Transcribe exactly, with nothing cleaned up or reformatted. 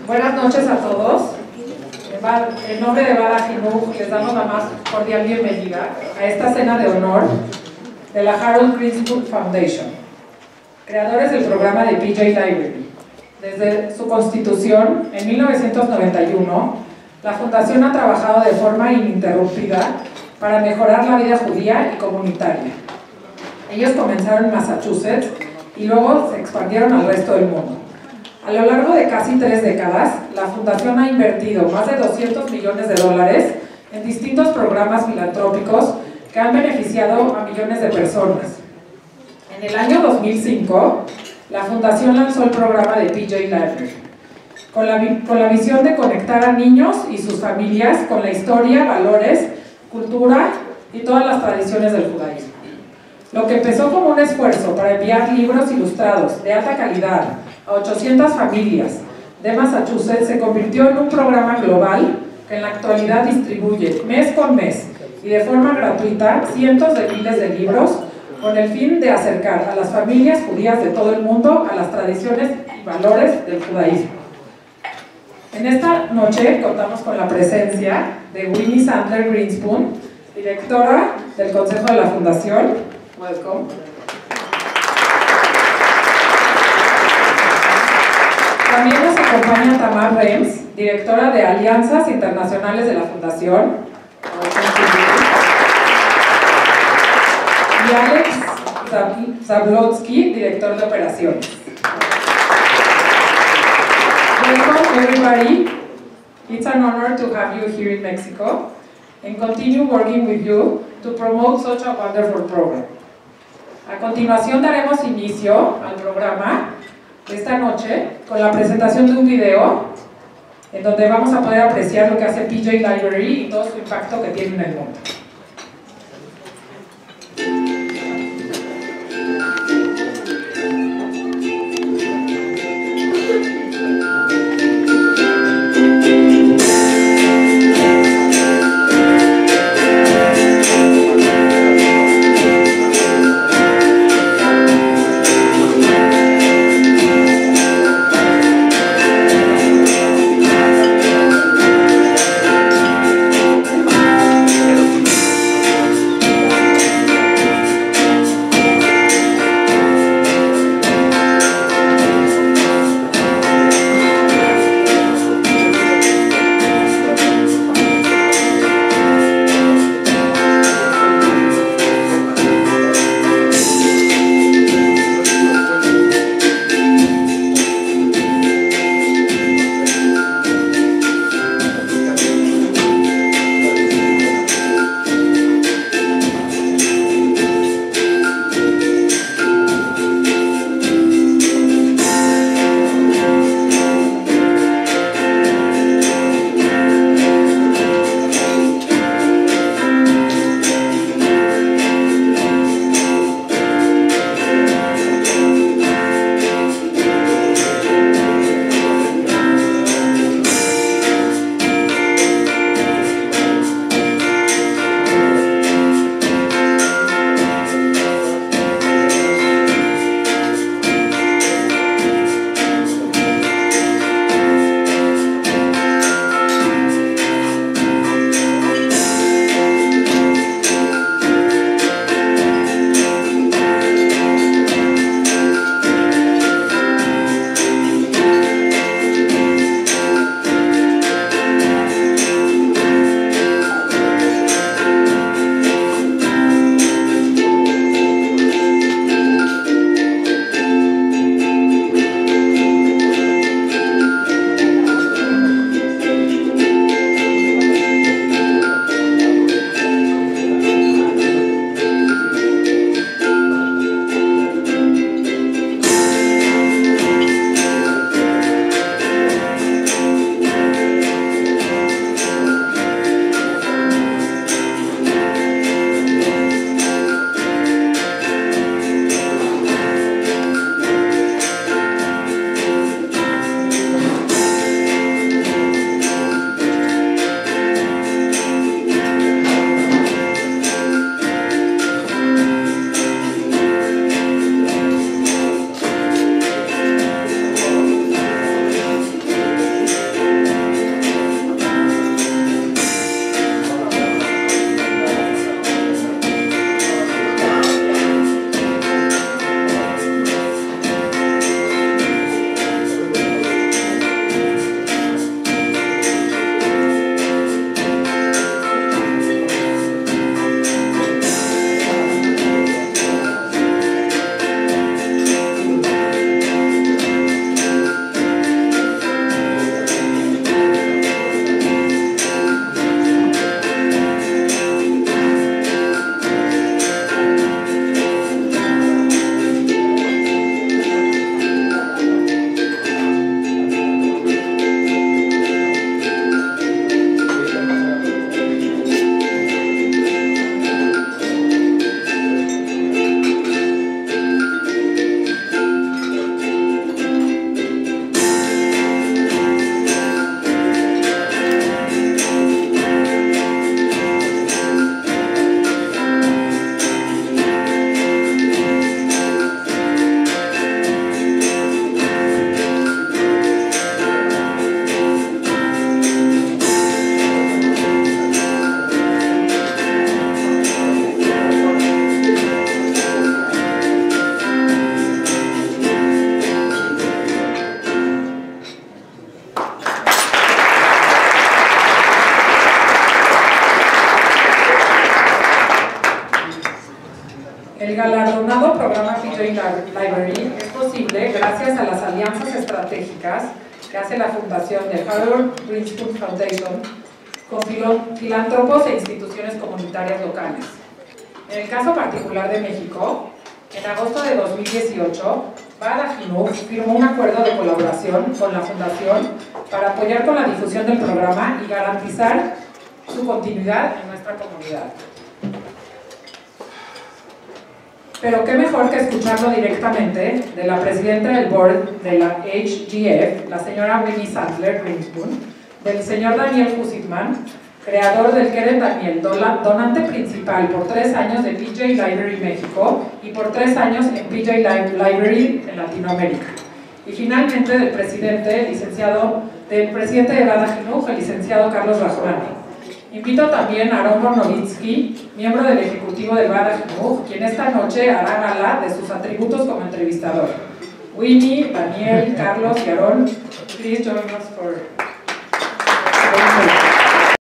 Buenas noches a todos. En nombre de Bada Jinuj les damos la más cordial bienvenida a esta cena de honor de la Harold Greenspoon Foundation, creadores del programa de P J Library. Desde su constitución, en mil novecientos noventa y uno, la Fundación ha trabajado de forma ininterrumpida para mejorar la vida judía y comunitaria. Ellos comenzaron en Massachusetts y luego se expandieron al resto del mundo. A lo largo de casi tres décadas, la Fundación ha invertido más de doscientos millones de dólares en distintos programas filantrópicos que han beneficiado a millones de personas. En el año dos mil cinco, la Fundación lanzó el programa de P J Library, con la, con la visión de conectar a niños y sus familias con la historia, valores, cultura y todas las tradiciones del judaísmo. Lo que empezó como un esfuerzo para enviar libros ilustrados de alta calidad a ochocientas familias de Massachusetts se convirtió en un programa global que en la actualidad distribuye mes con mes y de forma gratuita cientos de miles de libros con el fin de acercar a las familias judías de todo el mundo a las tradiciones y valores del judaísmo. En esta noche contamos con la presencia de Winnie Sandler Greenspoon, directora del Consejo de la Fundación. Welcome. También nos acompaña Tamar Rems, directora de Alianzas Internacionales de la Fundación. Y Alex Zablotsky, director de Operaciones. Welcome everybody. It's an honor to have you here in Mexico and continue working with you to promote such a wonderful program. A continuación daremos inicio al programa de esta noche con la presentación de un video en donde vamos a poder apreciar lo que hace P J Library y todo su impacto que tiene en el mundo. galardonado programa P J Library es posible gracias a las alianzas estratégicas que hace la fundación de Harold Greenspoon Foundation con filántropos e instituciones comunitarias locales. En el caso particular de México, en agosto de dos mil dieciocho, Bada Jinuk firmó un acuerdo de colaboración con la Fundación para apoyar con la difusión del programa y garantizar su continuidad en nuestra comunidad. Pero qué mejor que escucharlo directamente de la presidenta del board de la H G F, la señora Winnie Sandler Greenspoon, del señor Daniel Husitman, creador del Keren Daniel, donante principal por tres años de P J Library México y por tres años en P J Library en Latinoamérica. Y finalmente del presidente, licenciado, del presidente de Bada Jinuk, el licenciado Carlos Rajolani. Invito también a Aaron Bornovitsky, miembro del ejecutivo de Bada Jinuk, quien esta noche hará gala de sus atributos como entrevistador. Winnie, Daniel, Carlos y Aaron, please join us for